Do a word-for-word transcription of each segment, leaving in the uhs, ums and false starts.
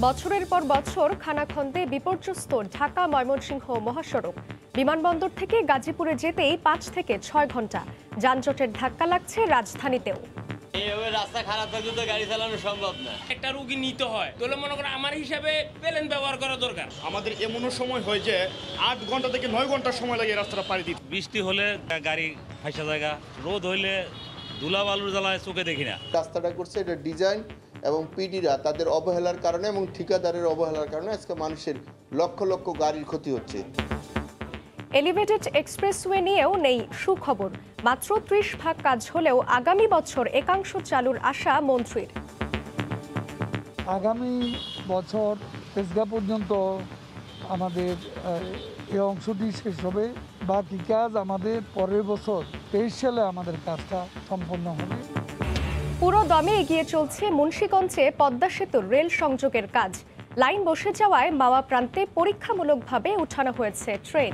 বছরের পর বছর খানাখন্দে বিপর্যস্ত ঢাকা ময়মনসিংহ মহাসড়ক। বিমানবন্দর থেকে গাজীপুরে যেতেই পাঁচ থেকে ছয় ঘন্টা। যানজটের ধাক্কা লাগছে রাজধানীতেও। এইভাবে রাস্তা খারাপ থাকলে তো গাড়ি চালানো সম্ভব না। একটা রোগী নিতে হয় তাহলে মনে করো আমার হিসাবে প্লেন ব্যবহার করা দরকার। আমাদের এমনও সময় হয় যে আট ঘন্টা থেকে নয় ঘন্টা সময় লাগে রাস্তাটা পাড়ি দিতে। বৃষ্টি হলে গাড়ি ফাঁসা জায়গা, রোদ হইলে ধুলা বালুর জ্বালায় চোখে দেখি না। রাস্তাটা করছে এটা ডিজাইন এবং পিডিরা তাদের অবহেলার কারণে এবং ঠিকাদারের অবহেলার কারণে আজকে মানুষের লক্ষ লক্ষ গাড়ির ক্ষতি হচ্ছে। এলিভেটেড এক্সপ্রেসওয়ে নিয়েও নেই সুখবর। মাত্র ত্রিশ ভাগ কাজ হলেও আগামী বছর একাংশ চালুর আশা মন্ত্রীর। আগামী বছর তেজগা পর্যন্ত আমাদের এই অংশটি শেষ হবে। বাকি কাজ আমাদের পরের বছর তেইশ সালে আমাদের কাজটা সম্পন্ন হবে। পুরো দমে এগিয়ে চলছে মুন্সিগঞ্জে পদ্মা সেতুর রেল সংযোগের কাজ। লাইন বসে যাওয়ায় মাওয়া প্রান্তে পরীক্ষামূলকভাবে উঠানো হয়েছে ট্রেন।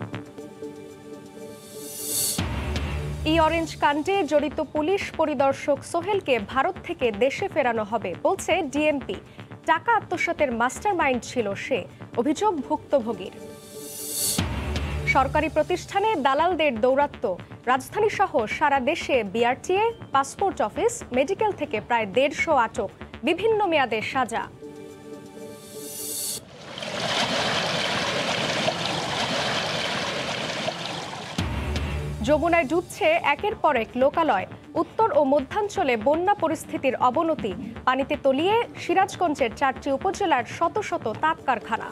ই অরেঞ্জ কাণ্ডে জড়িত পুলিশ পরিদর্শক সোহেলকে ভারত থেকে দেশে ফেরানো হবে বলছে ডিএমপি। টাকা আত্মসাতের মাস্টারমাইন্ড ছিল সে, অভিযোগ ভুক্তভোগীর। সরকারি প্রতিষ্ঠানে দালালদের দৌরাত্ম্য। রাজধানী সহ সারা দেশে বিআরটিএ, পাসপোর্ট অফিস, মেডিকেল থেকে প্রায় দেড়শো আটক, বিভিন্ন মেয়াদে সাজা। যমুনায় ডুবছে একের পর এক লোকালয়। উত্তর ও মধ্যাঞ্চলে বন্যা পরিস্থিতির অবনতি। পানিতে তলিয়ে সিরাজগঞ্জের চারটি উপজেলার শত শত তাঁত কারখানা।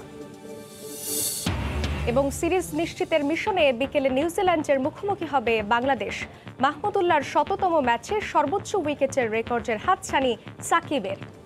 এবং সিরিজ নিশ্চিতের মিশনে বিকেলে নিউজিল্যান্ডের মুখোমুখি হবে বাংলাদেশ। মাহমুদুল্লাহর শততম ম্যাচে সর্বোচ্চ উইকেটের রেকর্ডের হাতছানি সাকিবের।